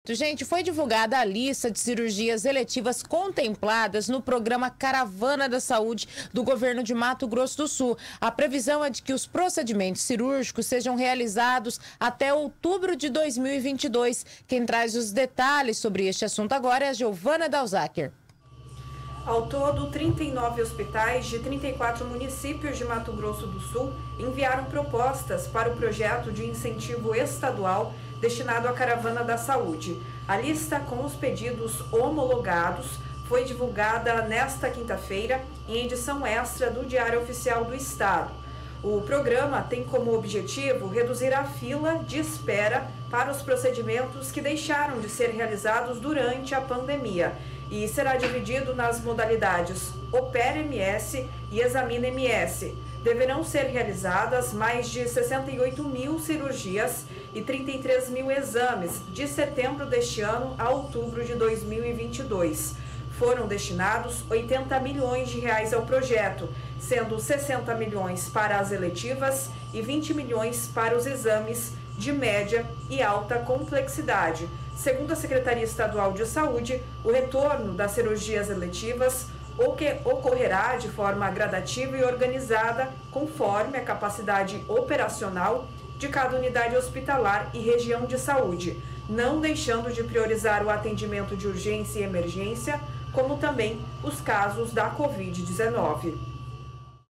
Gente, foi divulgada a lista de cirurgias eletivas contempladas no programa Caravana da Saúde do governo de Mato Grosso do Sul. A previsão é de que os procedimentos cirúrgicos sejam realizados até outubro de 2022. Quem traz os detalhes sobre este assunto agora é a Giovana Dalzacker. Ao todo, 39 hospitais de 34 municípios de Mato Grosso do Sul enviaram propostas para o projeto de incentivo estadual destinado à Caravana da Saúde. A lista com os pedidos homologados foi divulgada nesta quinta-feira em edição extra do Diário Oficial do Estado. O programa tem como objetivo reduzir a fila de espera para os procedimentos que deixaram de ser realizados durante a pandemia e será dividido nas modalidades Opera-MS e Examina-MS. Deverão ser realizadas mais de 68 mil cirurgias e 33 mil exames de setembro deste ano a outubro de 2022. Foram destinados 80 milhões de reais ao projeto, sendo 60 milhões para as eletivas e 20 milhões para os exames de média e alta complexidade. Segundo a Secretaria Estadual de Saúde, o retorno das cirurgias eletivas ocorrerá de forma gradativa e organizada, conforme a capacidade operacional de cada unidade hospitalar e região de saúde, não deixando de priorizar o atendimento de urgência e emergência, como também os casos da Covid-19.